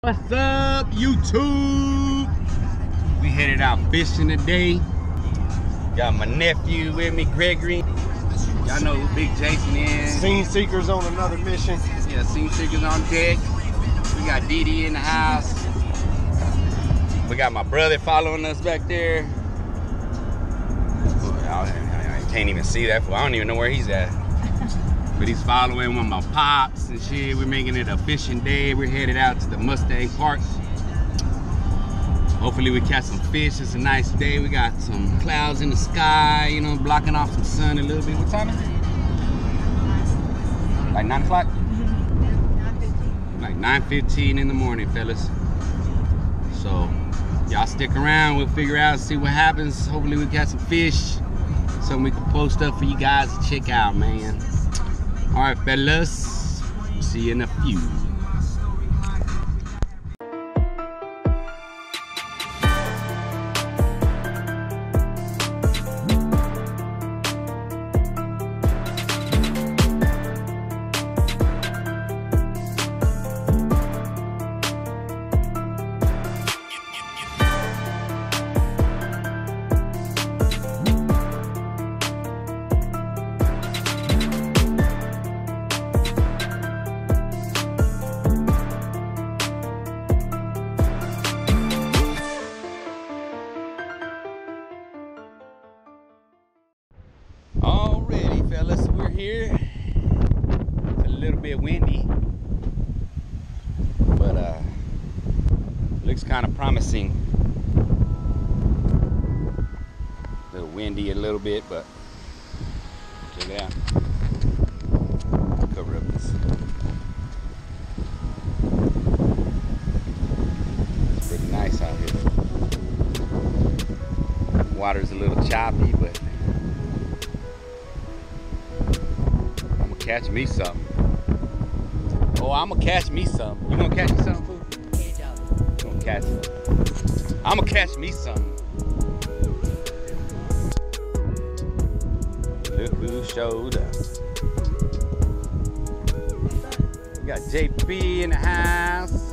What's up, YouTube? We headed out fishing today. Got my nephew with me, Gregory. Y'all know who Big Jason is. Scene Seekers on another mission. Yeah, Scene Seekers on deck. We got Didi in the house. We got my brother following us back there. I can't even see that. I don't even know where he's at. But he's following with my pops and shit. We're making it a fishing day. We're headed out to the Mustang Park. Hopefully we catch some fish. It's a nice day. We got some clouds in the sky, you know, blocking off some sun a little bit. What time is it? Like 9 o'clock? Like 9:15 in the morning, fellas. So y'all stick around. We'll figure out, see what happens. Hopefully we catch some fish. Something we can post up for you guys to check out, man. All right, fellas, see you in a few. Alrighty, fellas, we're here. It's a little bit windy, but looks kind of promising. A little windy a little bit, but check it out. Cover up this. It's pretty nice out here. Water's a little choppy, but catch me something. Oh, I'm gonna catch me something. You gonna catch me something, fool? You gonna catch it. I'm gonna catch me something. Look who showed up. We got JP in the house.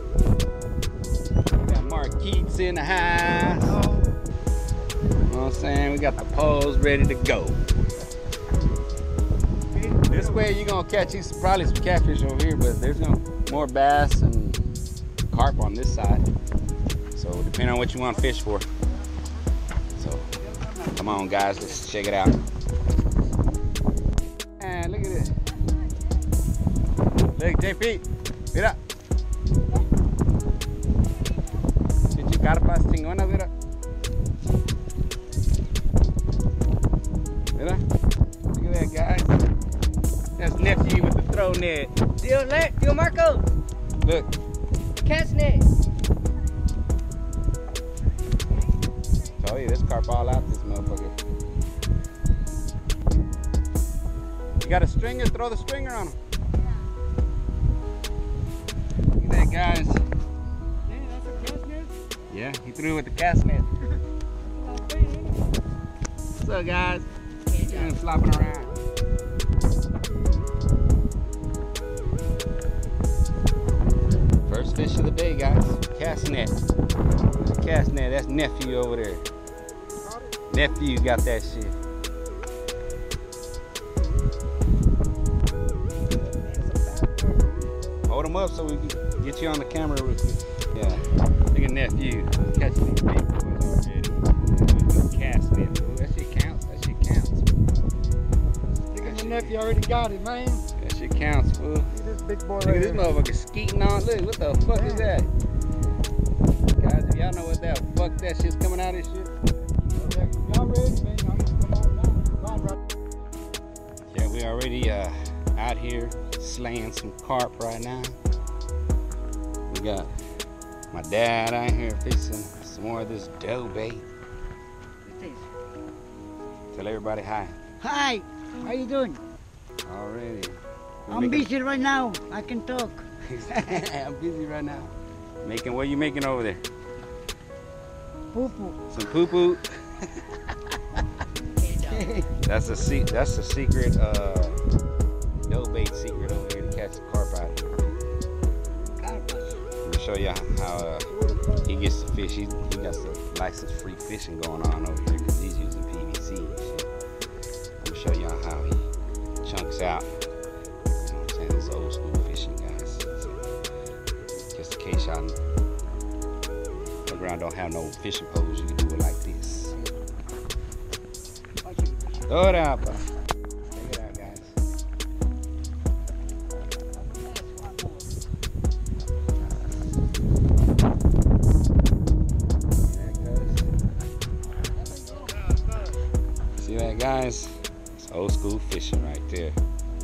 We got Mark Keats in the house. You know what I'm saying? We got the poles ready to go. This way you're gonna catch probably some catfish over here, but there's more bass and carp on this side. So depending on what you want to fish for. So come on guys, let's check it out. And look at this. Look, JP, mira. Chichi carpas chingona, mira. Mira. Look at that, guys. That's nephew with the throw net. Tío Marco. Look. Cat's net. Tell you, there's carp all out this motherfucker. You got a stringer? Throw the stringer on him. Look at that, guys. Hey, that's a cat's net? Yeah, he threw it with the cast net. What's up, guys? He's flopping around. First fish of the day, guys. Cast net. Cast net. That's nephew over there. Nephew got that shit. Hold him up so we can get you on the camera real quick. Yeah. Look at nephew. Catching these big boys already. Cast net. Ooh, that shit counts. That shit counts. Look at my nephew already got it, man. That shit counts, fool. Look at this big boy Look right at this here. motherfucker skeeting on. Look, what the fuck is that? Guys, if y'all know what that fuck that shit's coming out of this shit. Y'all ready, man? Y'all need to come on down. Go on, bro. Yeah, we already out here slaying some carp right now. We got my dad out here fixing some more of this dough bait. Tell everybody hi. Hi, how you doing? Already. I'm busy right now. I can talk. I'm busy right now. Making, what are you making over there? Poo-poo. Some poo-poo. That's a secret dough bait secret over here to catch the carp out of here. Carpas. We're show you how he gets the fish. He got some license-free fishing going on over here because he's using PVC and shit. I'm gonna show y'all how he chunks out. You know what I'm saying? This old school fishing, guys. So, just in case y'all around don't have no fishing poles, you can do it like this. Throw it out, bro. Check it out, guys. See that, guys? It's old school fishing right there.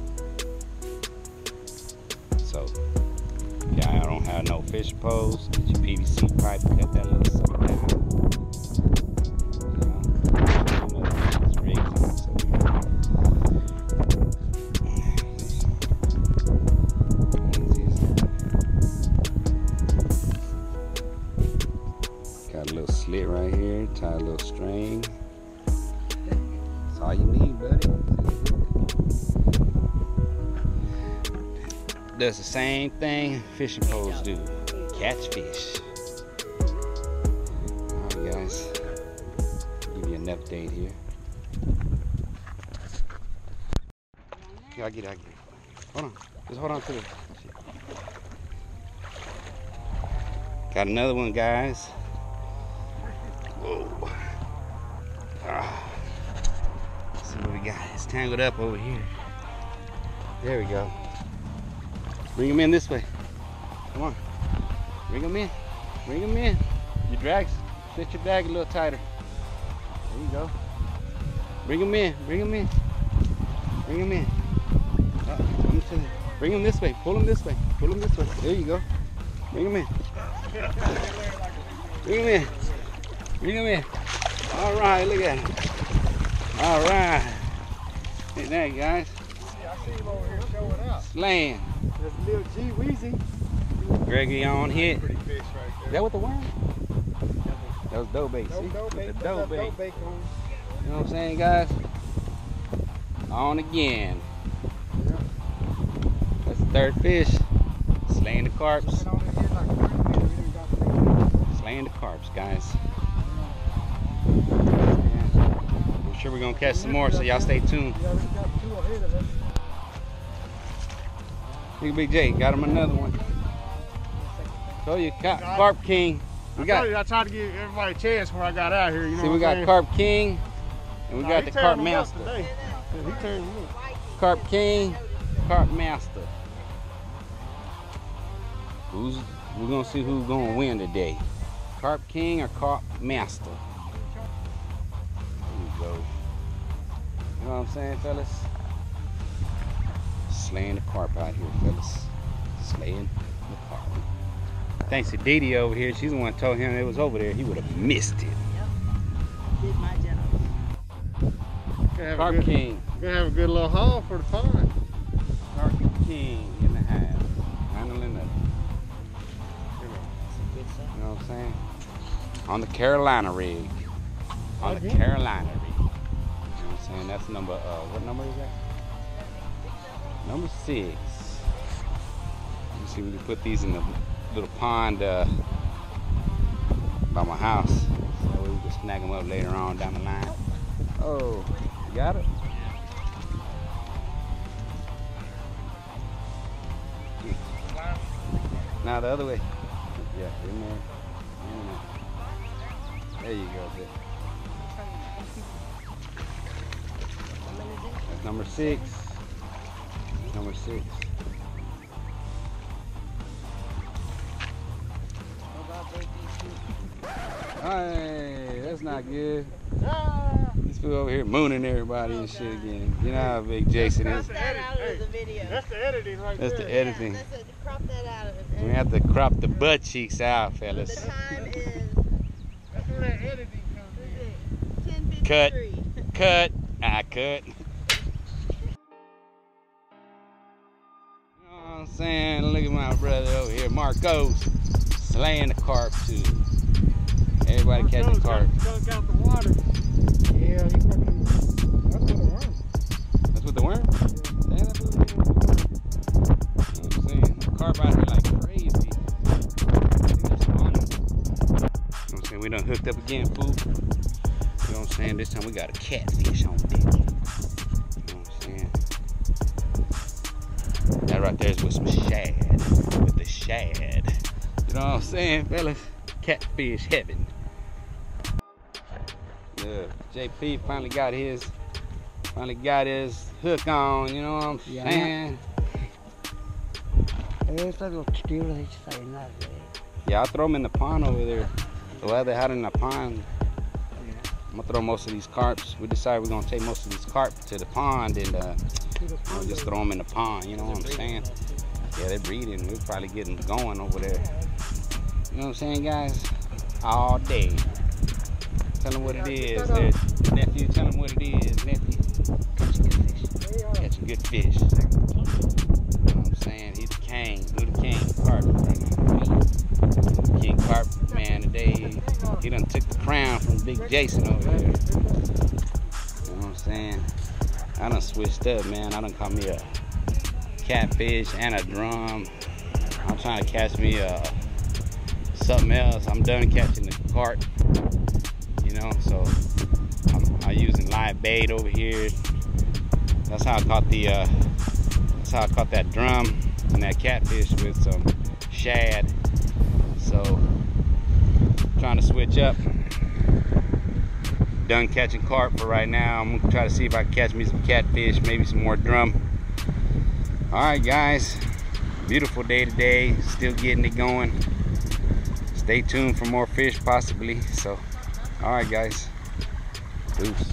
So, yeah, I don't have no fishing poles. Get your PVC pipe, cut that little sucker down. Got a little slit right here, tie a little string. That's all you need, buddy. Does the same thing fishing poles do. Catch fish. Alright, guys. Give you an update here. Here, I'll get it. Hold on. Just hold on to it. Got another one, guys. Whoa. Let's see what we got. It's tangled up over here. There we go. Bring him in this way. Come on. Bring him in. Bring him in. Your drag. Set your drag a little tighter. There you go. Bring him in. Bring him in. Bring him in. Bring him this way. Pull him this way. Pull him this way. There you go. Bring him in. Bring him in. Bring him in. All right, look at him. All right. Look at that, guys. I see him over here showing up. Slaying. There's a little G Weezy. Gregory on hit. Pretty fish right Is there. that what the worm? That was dough bait. No See? dough With bait. the dough bait. Dough bait on. You know what I'm saying, guys? On again. Yeah. That's the third fish. Slaying the carps. Been on it here like 30 minutes. We done got three. Slaying the carps, guys. I'm sure we're gonna catch some more, so y'all stay tuned. Yeah, we got two ahead of us. Big Big J, got him another one. Told you, Carp King. We got. I tried to give everybody a chance when I got out here. You know See, we what got I'm saying? Carp King, and we got the Carp Master. Today. Yeah, he turned me up. Carp King, Carp Master. We're gonna see who's gonna win today. Carp King or Carp Master. There you go. You know what I'm saying, fellas? Slaying the carp out here, fellas. Slaying the carp. Thanks to Dee Dee over here. She's the one who told him it was over there. He would have missed it. Did my job. Carp King. Gonna have a good little haul for the pond. Carp King in the house. Handling it. You know what I'm saying? On the Carolina rig. On the Carolina rig. You know what I'm saying? That's number, what number is that? Number 6. Let me see if we can put these in the little pond by my house. So we can snag them up later on down the line. Oh, you got it? Now the other way. Yeah, in there. In there. There you go, Vic. That's number 6. Number 6. Hey, that's not good. This fool over here mooning everybody and shit again. You know how big Jason is. Crop that out of the video. That's the editing right That's there. the editing. Yeah, that's it. Crop that out of it. We have to crop the butt cheeks out, fellas. The time is That's where that editing comes in. 10:53. Cut. I cut. You know what I'm saying? Look at my brother over here, Marcos, slaying the carp too. Everybody catching carp. Skunk out the water. Yeah, he fucking. That's what the worm. That's what the worm? Yeah, that's what the worm. You know what I'm saying? The carp out here like crazy. we done hooked up again, fool. You know what I'm saying? This time we got a catfish on deck. You know what I'm saying? That right there is with some shad. With the shad. You know what I'm saying, fellas? Catfish heaven. Yeah, JP finally got his hook on, you know what I'm saying? Yeah, I'll throw them in the pond over there. The way they had in the pond. I'm gonna throw most of these carps. We decided we're gonna take most of these carp to the pond and we'll just throw them in the pond, you know what I'm saying? Yeah, they're breeding. We'll probably get them going over there. You know what I'm saying, guys? All day. Tell them what it is. Nephew, tell them what it is, nephew. Catching good fish. You know what I'm saying? He's the king. Who the king? Carp right now. King Carp, man, today he done took the crown from Big Jason over here. You know what I'm saying? I done switched up, man. I done caught me a catfish and a drum. I'm trying to catch me something else. I'm done catching the carp. You know, so I'm using live bait over here. That's how I caught the that drum and that catfish with some shad. So trying to switch up. Done catching carp for right now. I'm gonna try to see if I can catch me some catfish, maybe some more drum. All right, guys, beautiful day today. Still getting it going. Stay tuned for more fish possibly. So all right, guys. Deuce.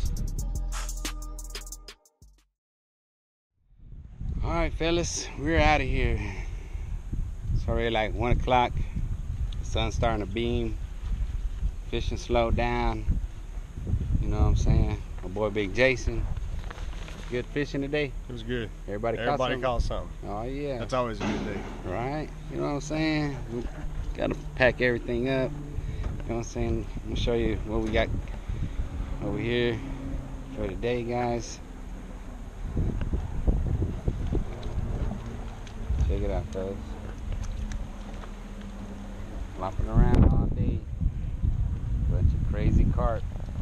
All right, fellas, we're out of here. It's already like 1 o'clock. The sun's starting to beam. Fishing slowed down. You know what I'm saying? My boy Big Jason. Good fishing today. It was good. Everybody caught something. Oh yeah. That's always a good day. Right. You know what I'm saying? We gotta pack everything up. You know what I'm saying? I'm gonna show you what we got over here for today, guys. Check it out, fellas. Flopping around all day. Bunch of crazy carp.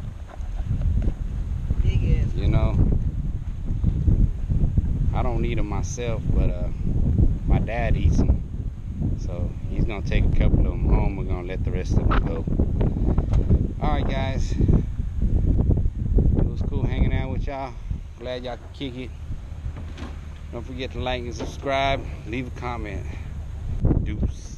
Big ass. You know, I don't eat them myself, but my dad eats them. So he's gonna take a couple of them home. We're gonna let the rest of them go. All right, guys. It was cool hanging out with y'all. Glad y'all could kick it. Don't forget to like and subscribe. Leave a comment. Deuce.